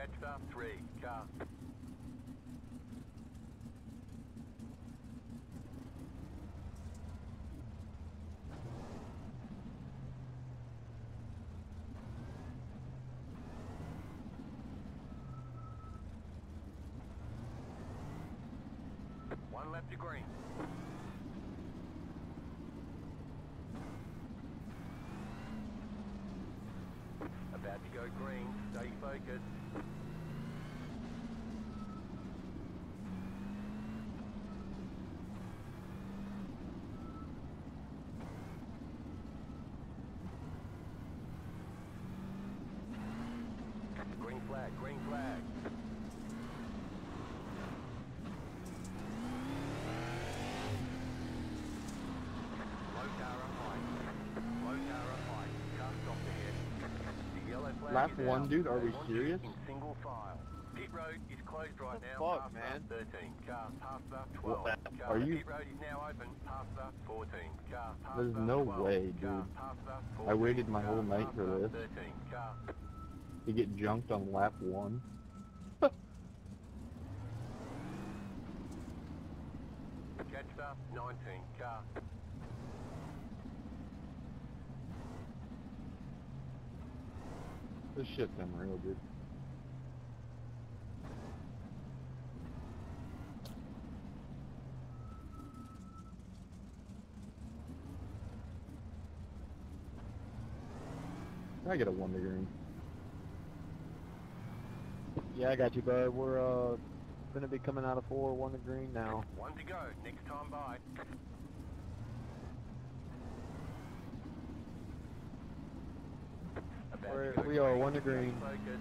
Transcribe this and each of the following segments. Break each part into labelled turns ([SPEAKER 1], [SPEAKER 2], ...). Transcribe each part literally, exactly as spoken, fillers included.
[SPEAKER 1] Catch up three, car. One left to green. About to go green, stay focused. Green flag, green flag. Low car up high. Low car up high. Car stopped ahead. The yellow flag
[SPEAKER 2] Lap
[SPEAKER 1] is
[SPEAKER 2] one,
[SPEAKER 1] out.
[SPEAKER 2] dude, are
[SPEAKER 1] They
[SPEAKER 2] we
[SPEAKER 1] want
[SPEAKER 2] serious?
[SPEAKER 1] you in single file. Pit road is closed right now.
[SPEAKER 2] Fuck,
[SPEAKER 1] Past
[SPEAKER 2] man.
[SPEAKER 1] up thirteen. Car past up twelve.
[SPEAKER 2] What?
[SPEAKER 1] Car,
[SPEAKER 2] Are you?
[SPEAKER 1] Pit road is now open. Past up fourteen. Car past
[SPEAKER 2] There's
[SPEAKER 1] up
[SPEAKER 2] no
[SPEAKER 1] twelve.
[SPEAKER 2] way,
[SPEAKER 1] Car
[SPEAKER 2] dude.
[SPEAKER 1] past up
[SPEAKER 2] I
[SPEAKER 1] fourteen.
[SPEAKER 2] waited my
[SPEAKER 1] Car
[SPEAKER 2] whole night
[SPEAKER 1] past
[SPEAKER 2] for
[SPEAKER 1] up
[SPEAKER 2] this.
[SPEAKER 1] thirteen. Car.
[SPEAKER 2] To get junked on lap one.
[SPEAKER 1] Catch up nineteen. Car.
[SPEAKER 2] This shit's unreal, dude. Can I get a one to green? Yeah, I got you, bud. We're uh gonna be coming out of four, one to green now.
[SPEAKER 1] One to go. Next time by. About
[SPEAKER 2] We're,
[SPEAKER 1] to go
[SPEAKER 2] we are
[SPEAKER 1] green.
[SPEAKER 2] one to green.
[SPEAKER 1] Focus.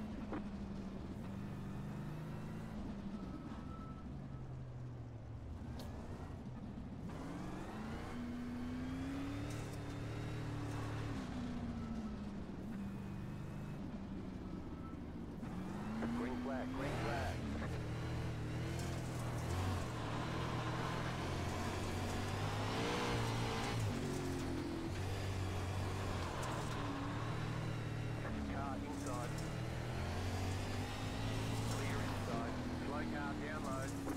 [SPEAKER 1] Green flag, green flag. Car inside. Clear inside. Slow car down low.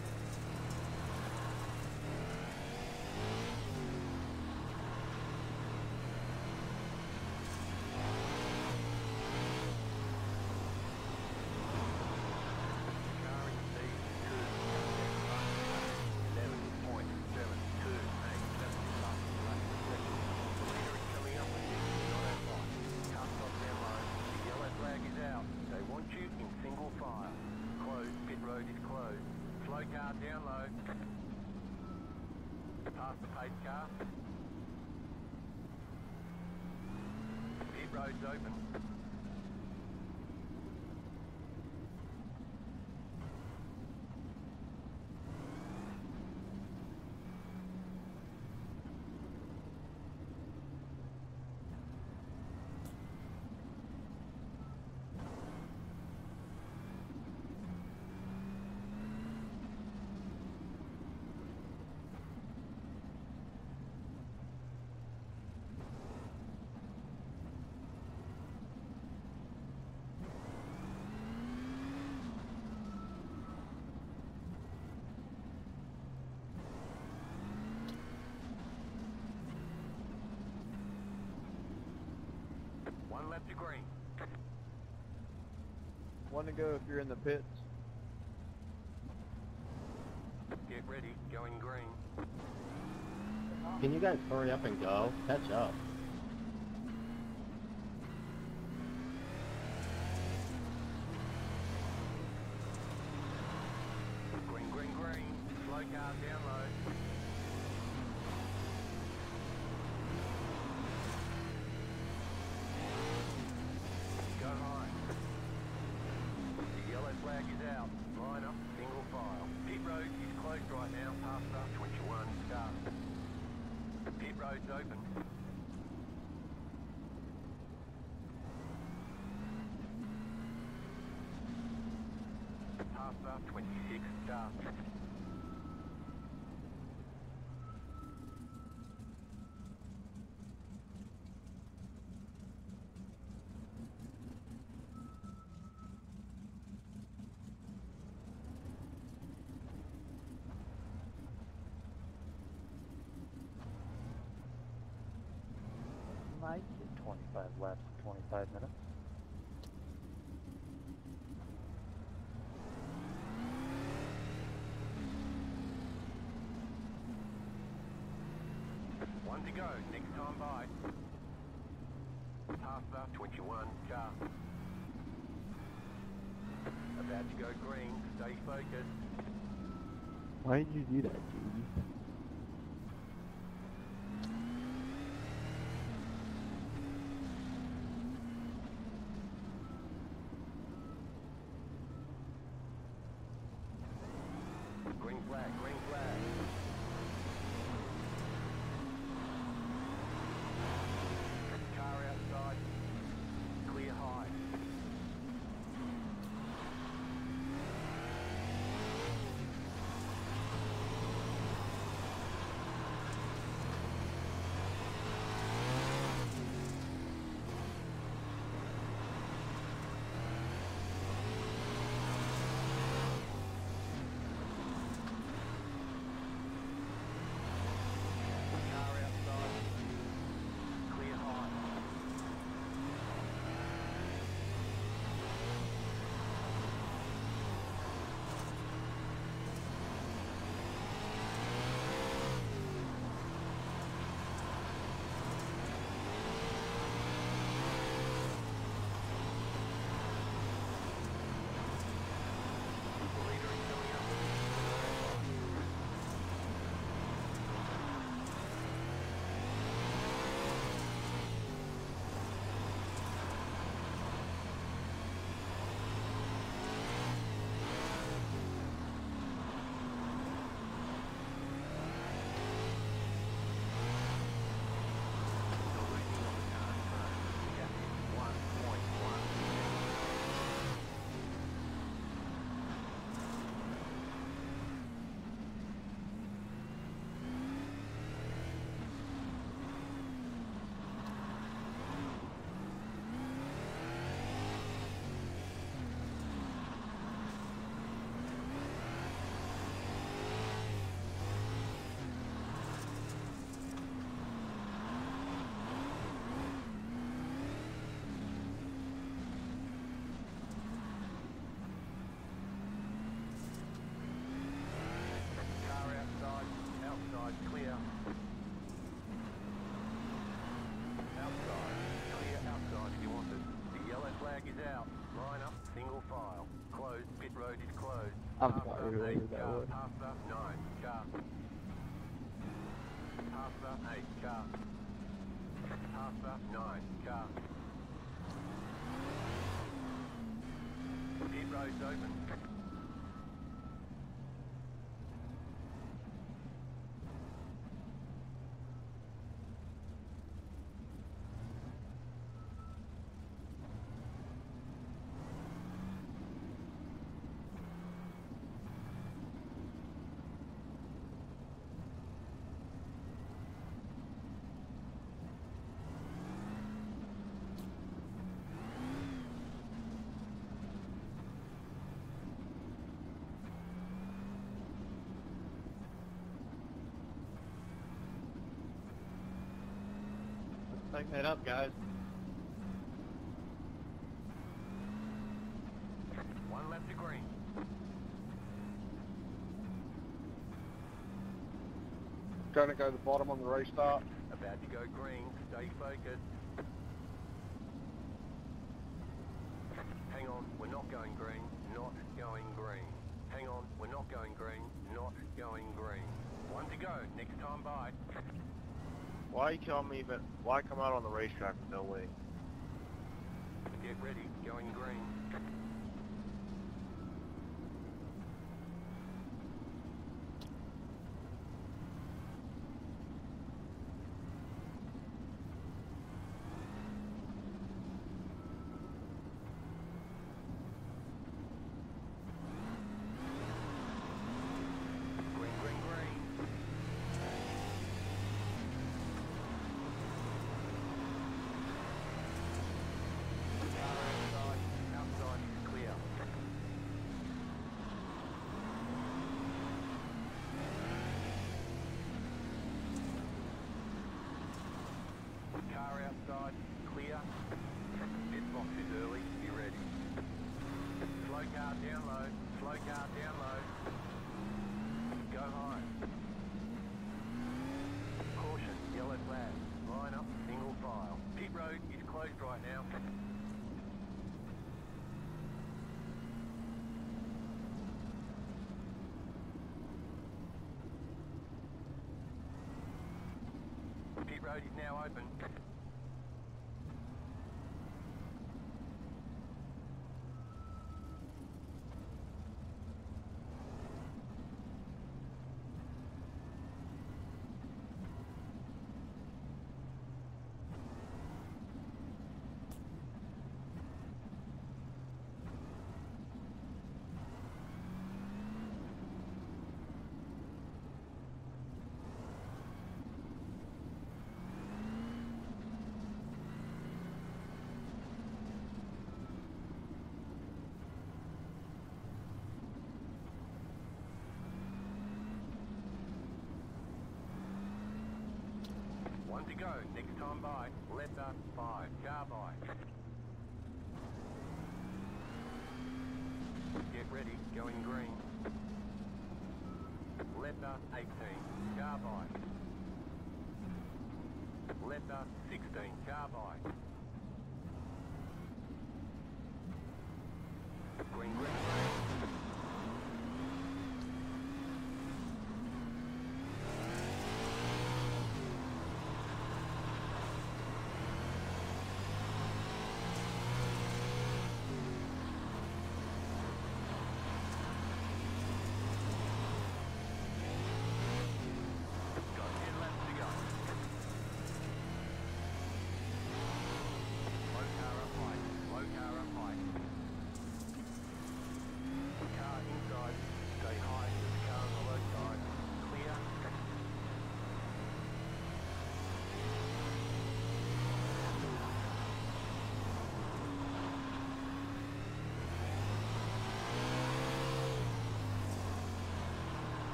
[SPEAKER 1] Car in speed two. eleven point seven two eight seven. Leader is coming up with you. Not that line. Car stop down low. The yellow flag is out. They want you in single file. Closed. Pit road is closed. Slow car down low. Past the pace car. Pit road's open. One left to green.
[SPEAKER 2] One to go if you're in the pits.
[SPEAKER 1] Get ready. Going green.
[SPEAKER 3] Can you guys hurry up and go? Catch up.
[SPEAKER 1] Green, green, green. Slow car down low. Go high. The yellow flag is out. Line up, single file. Pit road is closed right now. Past up twenty-one. Start. Pit road's open. Past up twenty-six. Start.
[SPEAKER 4] might get twenty-five laps in twenty-five minutes.
[SPEAKER 1] One to go, next time by. Past the twenty-one car. About to go green, stay focused.
[SPEAKER 2] Why did you do that, dude?
[SPEAKER 1] Green flag, green flag. Car outside. Clear high. Car outside. Clear high. People leadering coming up. Still losing on the car in front. Gap is one point one. Car outside, outside, clear. Outside, clear outside if you want it. The yellow flag is out. Line up, single file. Closed, pit road is closed.
[SPEAKER 2] I'm
[SPEAKER 1] Past
[SPEAKER 2] sorry,
[SPEAKER 1] the
[SPEAKER 2] whoever
[SPEAKER 1] eight
[SPEAKER 2] that
[SPEAKER 1] car,
[SPEAKER 2] was.
[SPEAKER 1] past the nine car. Past the eight car. Past the nine car. Pit road's open.
[SPEAKER 3] Tighten it up, guys.
[SPEAKER 1] One left to green.
[SPEAKER 5] Trying to go to the bottom on the race stop.
[SPEAKER 1] About to go green. Stay focused. Hang on, we're not going green. Not going green. Hang on, we're not going green. Not going green. One to go. Next time by.
[SPEAKER 5] Why you tell me that? Why come out on the racetrack with no wing?
[SPEAKER 1] Get ready. Going green. Green, green, green. Car outside. Outside is clear. inside, clear. Pit box is early, be ready. Slow car down low, slow car down low. Go high. Caution, yellow flag. Line up, single file. Pit road is closed right now. Pit road is now open. One to go, next time by, letter five, car by. Get ready, going green. Letter eighteen, car by. Letter sixteen, car by. Green, green, green.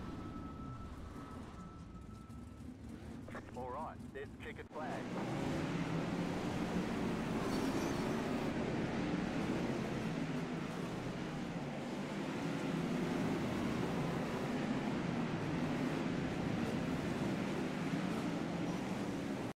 [SPEAKER 1] All right, there's the checkered flag.